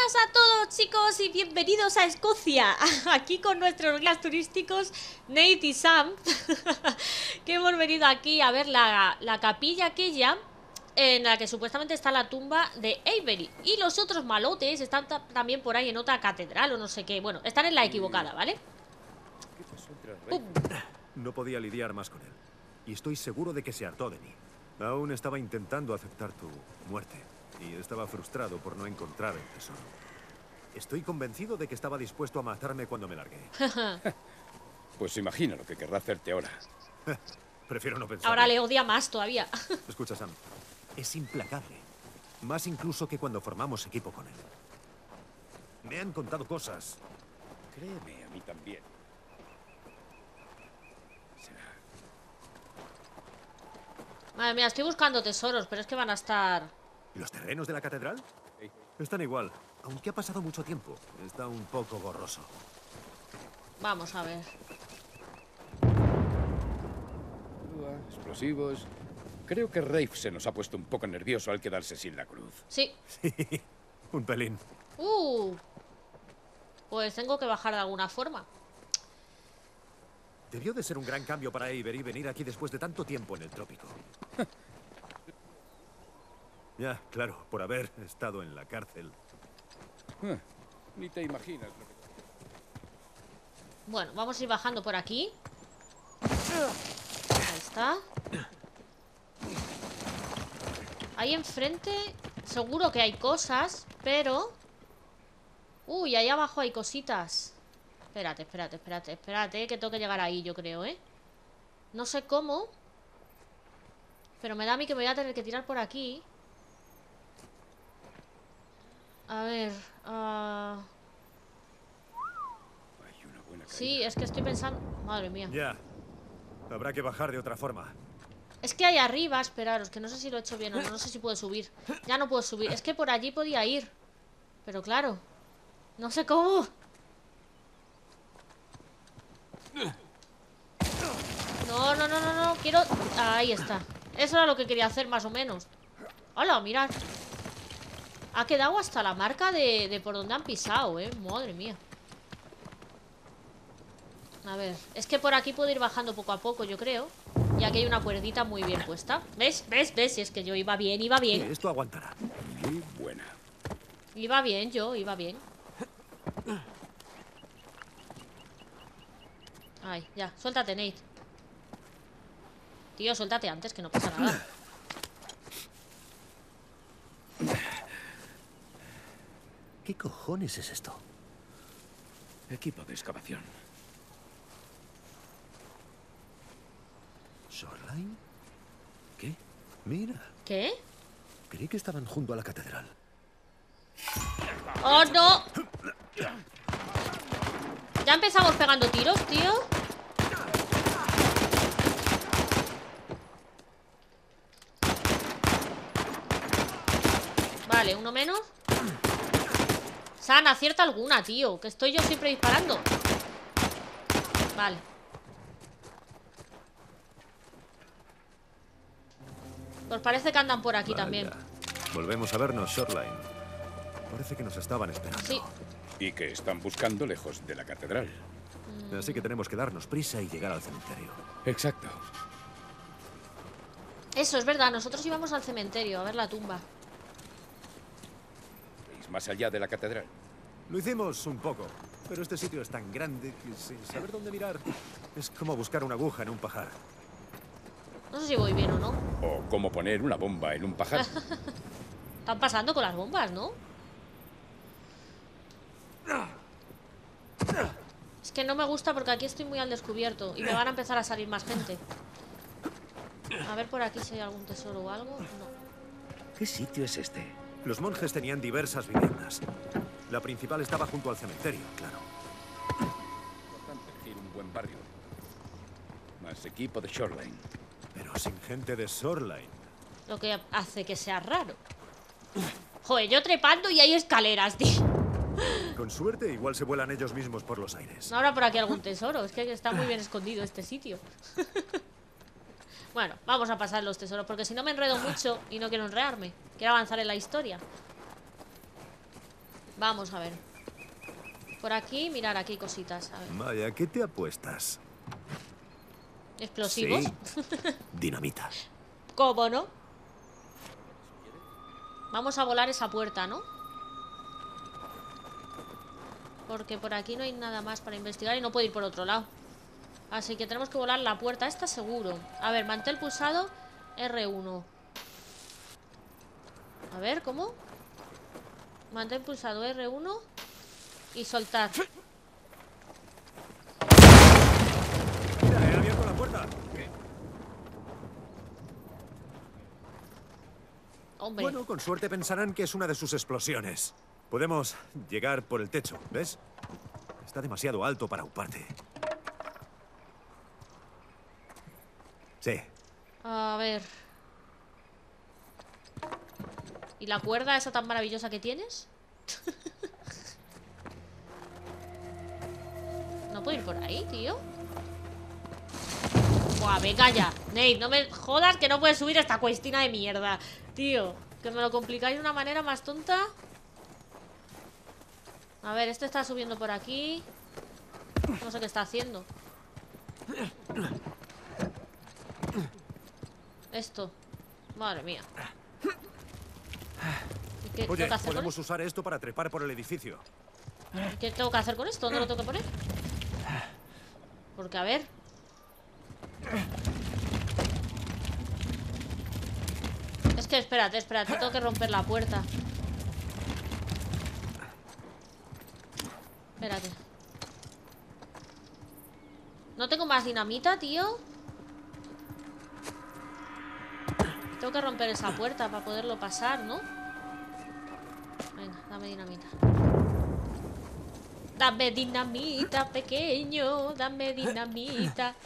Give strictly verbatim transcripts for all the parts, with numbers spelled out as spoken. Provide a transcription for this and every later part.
buenas a todos, chicos, y bienvenidos a Escocia. Aquí con nuestros guías turísticos Nate y Sam que hemos venido aquí a ver la, la capilla aquella en la que supuestamente está la tumba de Avery. Y los otros malotes están también por ahí en otra catedral o no sé qué. Bueno, están en la equivocada, ¿vale? ¡Pum! No podía lidiar más con él. Y estoy seguro de que se hartó de mí. Aún estaba intentando aceptar tu muerte. Y estaba frustrado por no encontrar el tesoro. Estoy convencido de que estaba dispuesto a matarme cuando me largué. Pues imagina lo que querrá hacerte ahora. Prefiero no pensar. Ahora le odia más todavía. Escucha, Sam. Es implacable. Más incluso que cuando formamos equipo con él. Me han contado cosas. Créeme, a mí también. Será. Madre mía, estoy buscando tesoros, pero es que van a estar... ¿Los terrenos de la catedral? Están igual, aunque ha pasado mucho tiempo. Está un poco borroso. Vamos a ver. Explosivos. Creo que Rafe se nos ha puesto un poco nervioso al quedarse sin la cruz. Sí. Sí, un pelín. Uh. Pues tengo que bajar de alguna forma. Debió de ser un gran cambio para Avery venir aquí después de tanto tiempo en el trópico. Ya, claro, por haber estado en la cárcel. Ah, ni te imaginas lo que... Bueno, vamos a ir bajando por aquí. Ahí está. Ahí enfrente seguro que hay cosas, pero... Uy, ahí abajo hay cositas. Espérate, espérate, espérate, espérate, que tengo que llegar ahí, yo creo, ¿eh? No sé cómo, pero me da a mí que me voy a tener que tirar por aquí. A ver... Uh... Hay una buena caída. Sí, es que estoy pensando... Madre mía. Ya. Habrá que bajar de otra forma. Es que hay arriba, esperaros, que no sé si lo he hecho bien o no, no sé si puedo subir. Ya no puedo subir, es que por allí podía ir. Pero claro, no sé cómo. No, no, no, no, no, quiero... Ahí está. Eso era lo que quería hacer, más o menos. Hola, mirad. Ha quedado hasta la marca de, de por donde han pisado, eh. Madre mía. A ver, es que por aquí puedo ir bajando poco a poco, yo creo. Y aquí hay una cuerdita muy bien puesta. ¿Ves? ¿Ves? ¿Ves? Si es que yo iba bien, iba bien. Sí, esto aguantará. Muy buena. Iba bien, yo, iba bien. Ay, ya, suéltate, Nate. Tío, suéltate antes, que no pasa nada. ¿Qué cojones es esto? Equipo de excavación. ¿Shoreline? ¿Qué? Mira, ¿Qué? creí que estaban junto a la catedral. ¡Oh, no! Ya empezamos pegando tiros, tío. Vale, uno menos. San, acierta alguna, tío. Que estoy yo siempre disparando. Vale. Pues parece que andan por aquí Vaya. también. Volvemos a vernos, Shoreline. Parece que nos estaban esperando. Sí. Y que están buscando lejos de la catedral. Así que tenemos que darnos prisa y llegar al cementerio. Exacto. Eso es verdad, nosotros íbamos al cementerio a ver la tumba. ¿Veis más allá de la catedral? Lo hicimos un poco, pero este sitio es tan grande que sin saber dónde mirar es como buscar una aguja en un pajar. No sé si voy bien o no. O cómo poner una bomba en un pajar. Están pasando con las bombas, ¿no? Es que no me gusta porque aquí estoy muy al descubierto y me van a empezar a salir más gente. A ver por aquí si hay algún tesoro o algo. No. ¿Qué sitio es este? Los monjes tenían diversas viviendas. La principal estaba junto al cementerio, claro. Importante elegir un buen barrio. Más equipo de Shoreline. Pero sin gente de Shoreline. Lo que hace que sea raro. Joder, yo trepando y hay escaleras, tío. Con suerte, igual se vuelan ellos mismos por los aires. No habrá por aquí algún tesoro. Es que está muy bien escondido este sitio. Bueno, vamos a pasar los tesoros, porque si no me enredo mucho y no quiero enredarme. Quiero avanzar en la historia. Vamos a ver. Por aquí, mirar, aquí hay cositas. A ver. Vaya, ¿qué te apuestas? ¿Explosivos? Sí. Dinamita. ¿Cómo no? Vamos a volar esa puerta, ¿no? Porque por aquí no hay nada más para investigar y no puedo ir por otro lado. Así que tenemos que volar la puerta, esta seguro. A ver, mantén pulsado R uno. A ver, ¿cómo? Mantén pulsado R uno y soltar. Mira, he abierto la puerta. Hombre. Bueno, con suerte pensarán que es una de sus explosiones. Podemos llegar por el techo, ¿ves? Está demasiado alto para uparte. Sí. A ver. ¿Y la cuerda esa tan maravillosa que tienes? No puedo ir por ahí, tío. Buah, venga ya. Nate, no me jodas que no puedes subir esta cuestina de mierda. Tío, que me lo complicáis de una manera más tonta. A ver, este está subiendo por aquí. No sé qué está haciendo. Esto. Madre mía. ¿Y qué Oye, tengo que hacer con podemos esto? usar esto para trepar por el edificio. ¿Qué tengo que hacer con esto? ¿Dónde lo tengo que poner? Porque, a ver. Es que, espérate, espérate. Tengo que romper la puerta. Espérate. ¿No tengo más dinamita, tío? Tengo que romper esa puerta para poderlo pasar, ¿no? Venga, dame dinamita. Dame dinamita, pequeño. Dame dinamita.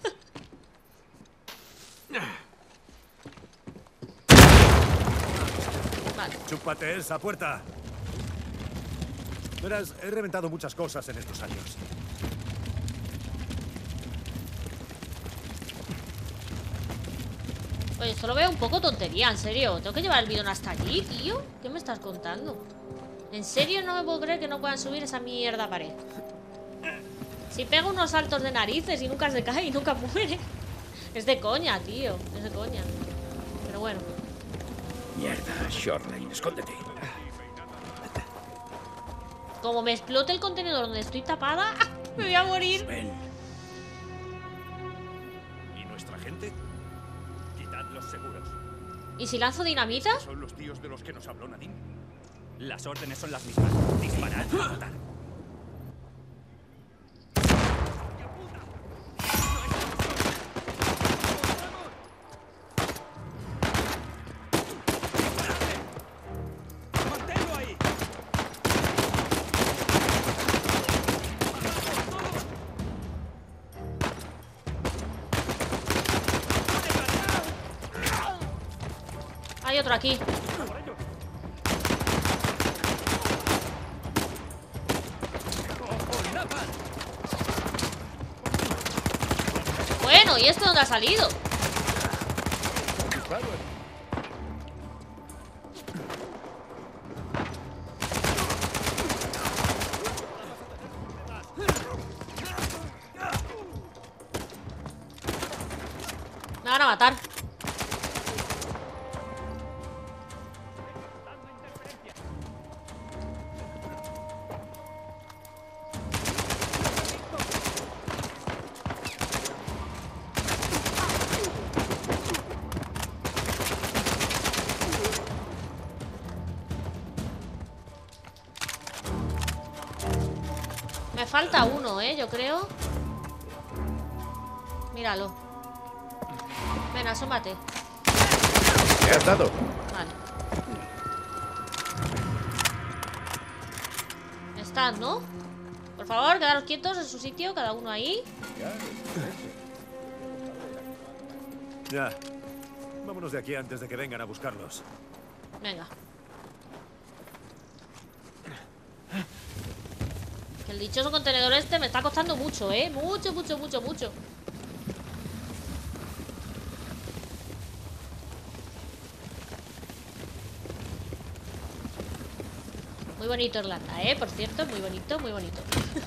Vale. ¡Chúpate esa puerta! Verás, he reventado muchas cosas en estos años. Oye, esto lo veo un poco tontería, en serio. ¿Tengo que llevar el bidón hasta allí, tío? ¿Qué me estás contando? En serio no me puedo creer que no puedan subir esa mierda pared. Si pega unos saltos de narices y nunca se cae y nunca muere. Es de coña, tío. Es de coña. Pero bueno. Mierda, Shoreline, escóndete. Como me explote el contenedor donde estoy tapada, me voy a morir. Ven. ¿Y nuestra gente? Quitad los seguros. ¿Y si lanzo dinamita? ¿Son los tíos de los que nos habló Nadine? Las órdenes son las mismas. Disparad y matar. ¡Manténlo ahí! Hay otro aquí. Bueno, ¿y esto dónde ha salido? Me van a matar. Me falta uno, ¿eh? Yo creo. Míralo. Ven, asómate. ¿Qué has dado? Vale. Están, ¿no? Por favor, quedaros quietos en su sitio, cada uno ahí. Ya. Vámonos de aquí antes de que vengan a buscarlos. Venga. Que el dichoso contenedor este me está costando mucho, ¿eh? Mucho, mucho, mucho, mucho. Muy bonito Irlanda, ¿eh? Por cierto, muy bonito, muy bonito.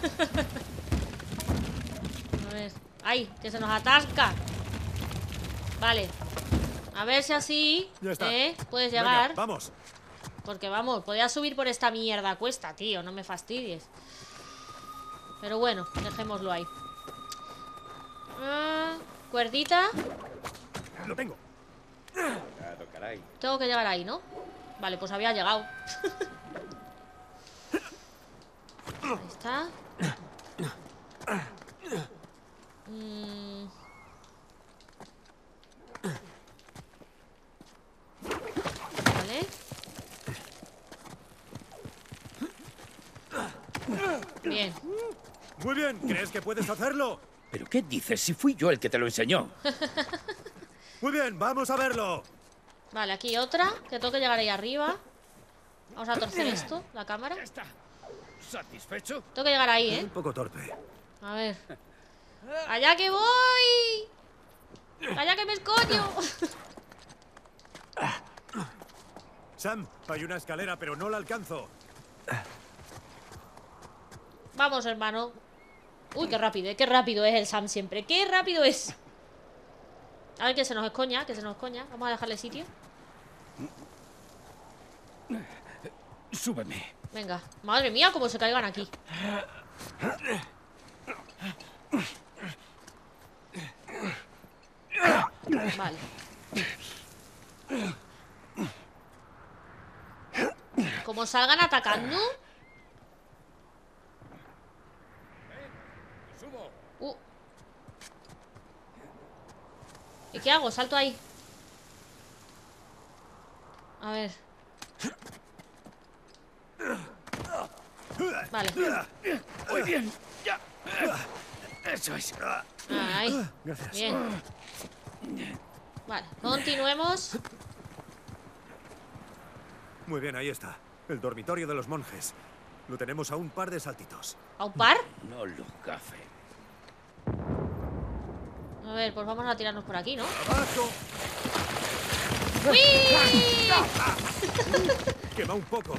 A ver. ¡Ay! Que se nos atasca. Vale. A ver si así, Ya está. ¿eh? Puedes Venga, llegar. vamos. Porque vamos, podía subir por esta mierda cuesta, tío. No me fastidies. Pero bueno, dejémoslo ahí. Ah, cuerdita. Lo tengo. Cuidado, caray. Tengo que llegar ahí, ¿no? Vale, pues había llegado. Ahí está. Mm. Vale. Bien. Muy bien, ¿crees que puedes hacerlo? ¿Pero qué dices si fui yo el que te lo enseñó? Muy bien, vamos a verlo. Vale, aquí otra. Que tengo que llegar ahí arriba. Vamos a torcer esto, la cámara. Ya está. ¿Satisfecho? Tengo que llegar ahí, ¿eh? Un poco torpe. A ver. ¡Allá que voy! ¡Allá que me escoño! Sam, hay una escalera, pero no la alcanzo. Vamos, hermano. Uy, qué rápido, ¿eh? Qué rápido es el Sam siempre. ¡Qué rápido es! A ver, que se nos escoña, que se nos escoña. Vamos a dejarle sitio. Súbeme. Venga. Madre mía, cómo se caigan aquí. Vale. Como salgan atacando. Subo. Uh. ¿Y qué hago? Salto ahí. A ver. Vale. Muy bien. Ya. Eso es. Ahí. Gracias. Bien. Vale, continuemos. Muy bien, ahí está. El dormitorio de los monjes. Lo tenemos a un par de saltitos. ¿A un par? No lo gafe. A ver, pues vamos a tirarnos por aquí, ¿no? ¡Abajo! ¡Uy! Quema un poco.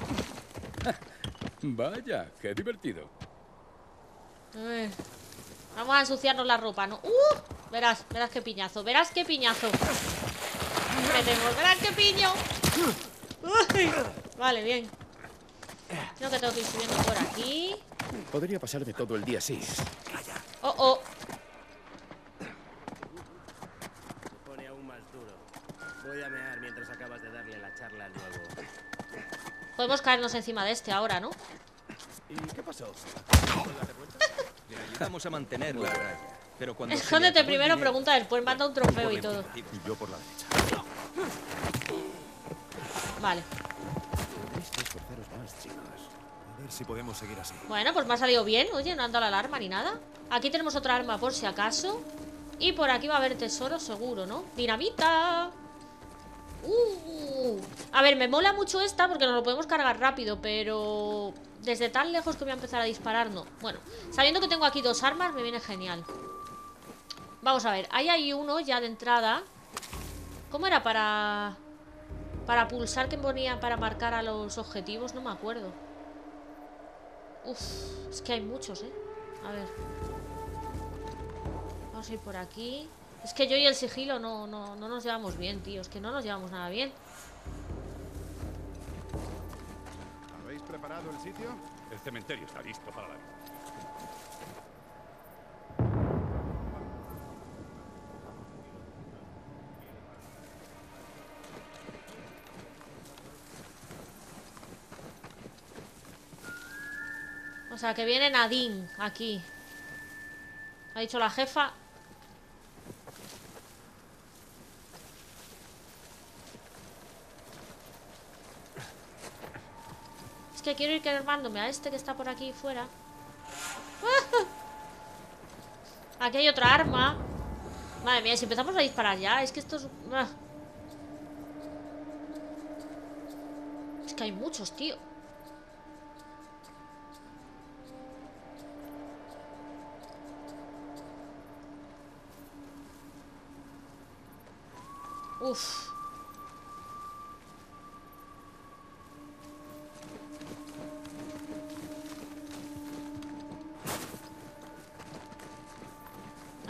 Vaya, qué divertido. A ver. Vamos a ensuciarnos la ropa, ¿no? ¡Uh! Verás, verás qué piñazo, verás qué piñazo. Metemos, verás qué piño. Uy. Vale, bien. Creo que tengo que ir subiendo por aquí. Podría pasarme todo el día así. Oh, oh. Se pone aún más duro. Voy a mear mientras acabas de darle la charla al nuevo. Podemos caernos encima de este ahora, ¿no? ¿Y qué pasó? Le ayudamos a mantener la raya. Pero cuando se le Escóndete acabó el primero, dinero, pregunta después, manda un trofeo y todo. Y yo por la derecha. Vale. Tenéis que esforzaros más, chicos. A ver si podemos seguir así. Bueno, pues me ha salido bien. Oye, no anda la alarma ni nada. Aquí tenemos otra arma por si acaso. Y por aquí va a haber tesoro seguro, ¿no? ¡Dinamita! Uh. A ver, me mola mucho esta porque nos lo podemos cargar rápido, pero desde tan lejos que voy a empezar a disparar, no. Bueno, sabiendo que tengo aquí dos armas, me viene genial. Vamos a ver, ahí hay uno ya de entrada. ¿Cómo era para... para pulsar que ponía para marcar a los objetivos? No me acuerdo. Uf, es que hay muchos, ¿eh? A ver. Vamos a ir por aquí. Es que yo y el sigilo no, no, no nos llevamos bien, tío. Es que no nos llevamos nada bien. ¿Habéis preparado el sitio? El cementerio está listo para la vida. O sea, que viene Nadine aquí. Ha dicho la jefa. Es que quiero ir quemándome a este que está por aquí fuera. Aquí hay otra arma. Madre mía, si empezamos a disparar ya. Es que esto es... Es que hay muchos, tío. Uf.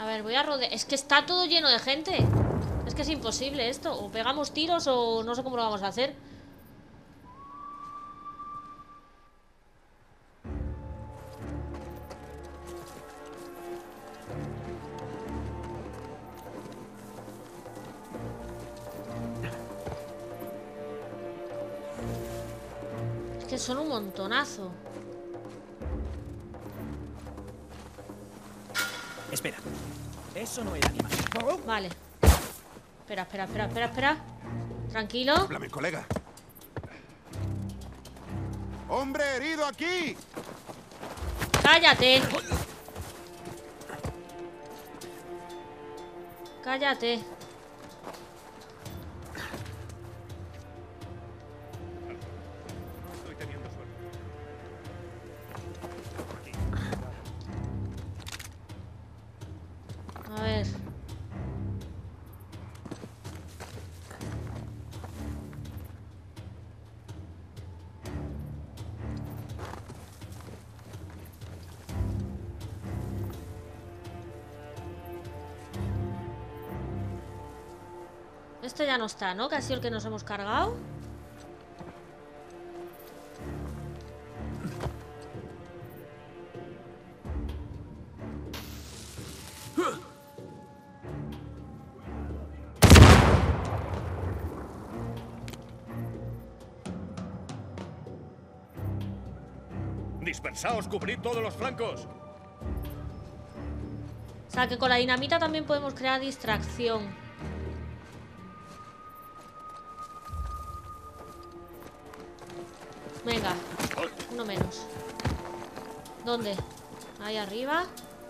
A ver, voy a rodear. Es que está todo lleno de gente. Es que es imposible esto. O pegamos tiros o no sé cómo lo vamos a hacer. Es que son un montonazo. Espera. Eso no era animal. Vale. Espera, espera, espera, espera, espera. Tranquilo. Háblame, colega. ¡Hombre herido aquí! Cállate. Cállate. Estoy teniendo suerte. A ver. Este ya no está, ¿no? Que ha sido el que nos hemos cargado. Dispersaos, cubrid todos los flancos. O sea que con la dinamita también podemos crear distracción. Venga, uno menos. ¿Dónde? Ahí arriba.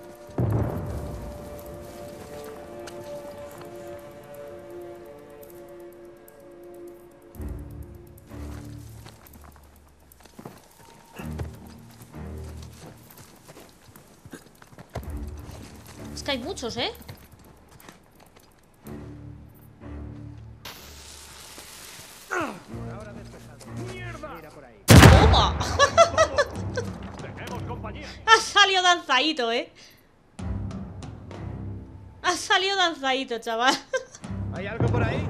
Es que hay muchos, ¿eh? ¡Toma! Tenemos compañía. Ha salido danzadito, ¿eh? Ha salido danzadito, chaval. ¿Hay algo por ahí?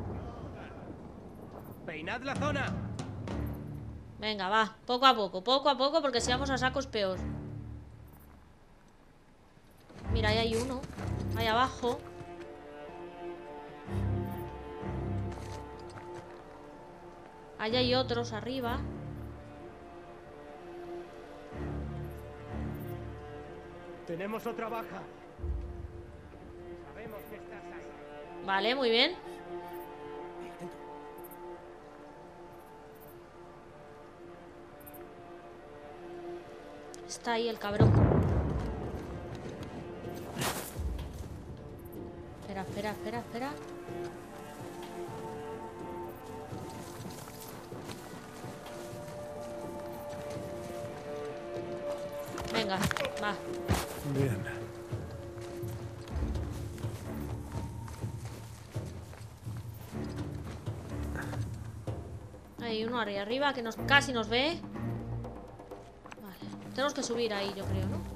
Peinad la zona. Venga, va, poco a poco, poco a poco, porque si vamos a sacos peor. Mira, ahí hay uno. Ahí abajo. Ahí hay otros arriba. Tenemos otra baja. Sabemos que estás ahí. Vale, muy bien. Está ahí el cabrón. Espera, espera, espera, espera. Venga, va. Bien. Hay uno ahí arriba que nos, casi nos ve. Vale, tenemos que subir ahí, yo creo, ¿no?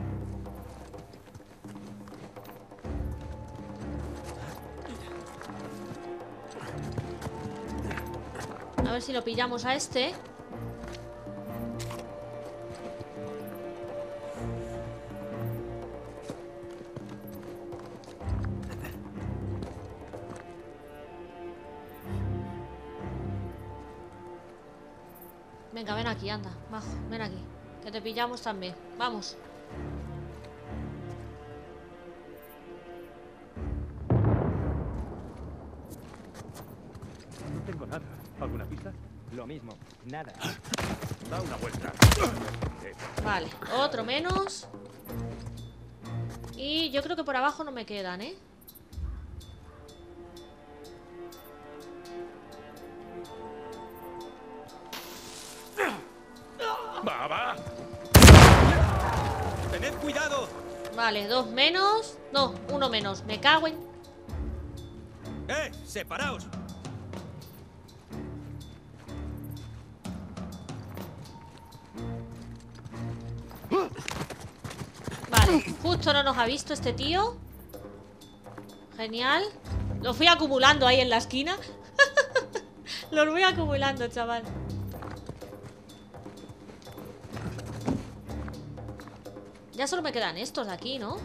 A ver si lo pillamos a este. Venga, ven aquí, anda, bajo, ven aquí. Que te pillamos también, vamos. No tengo nada. ¿Alguna pista? Lo mismo, nada. Da una vuelta. Vale, otro menos. Y yo creo que por abajo no me quedan, ¿eh? ¡Va, va! ¡Tened cuidado! Vale, dos menos. No, uno menos, me cago en... ¡Eh! ¡Separaos! Vale. Vale, justo no nos ha visto este tío. Genial. Lo fui acumulando ahí en la esquina. Los voy acumulando, chaval. Ya solo me quedan estos de aquí, ¿no?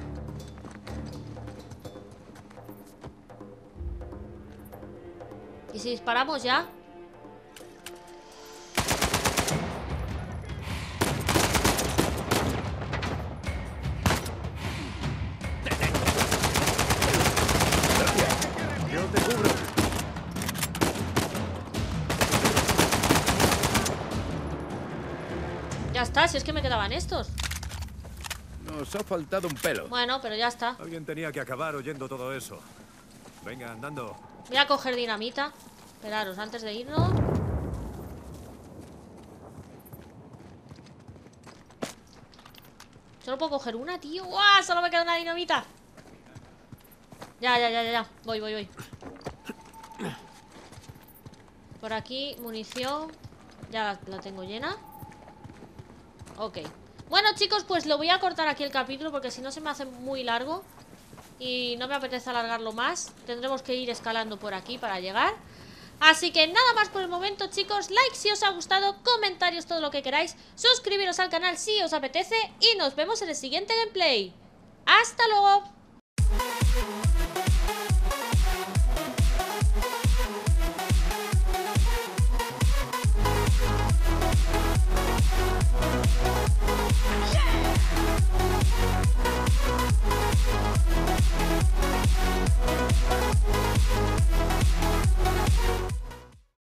¿Y si disparamos ya? Yo te cubro. Ya está, si es que me quedaban estos. Nos ha faltado un pelo. Bueno, pero ya está. Alguien tenía que acabar oyendo todo eso. Venga, andando. Voy a coger dinamita. Esperaros, antes de irnos. Solo puedo coger una, tío. ¡Guau! Solo me queda una dinamita. Ya, ya, ya, ya, ya. Voy, voy, voy. Por aquí, munición. Ya la, la tengo llena. Ok. Bueno, chicos, pues lo voy a cortar aquí el capítulo porque si no se me hace muy largo y no me apetece alargarlo más. Tendremos que ir escalando por aquí para llegar. Así que nada más por el momento, chicos. Like si os ha gustado, comentarios, todo lo que queráis. Suscribiros al canal si os apetece y nos vemos en el siguiente gameplay. ¡Hasta luego!